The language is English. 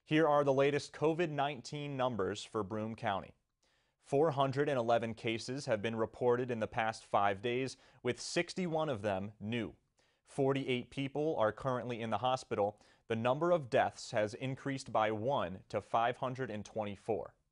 Here are the latest COVID-19 numbers for Broome County. 411 cases have been reported in the past 5 days, with 61 of them new. 48 people are currently in the hospital. The number of deaths has increased by 1 to 524.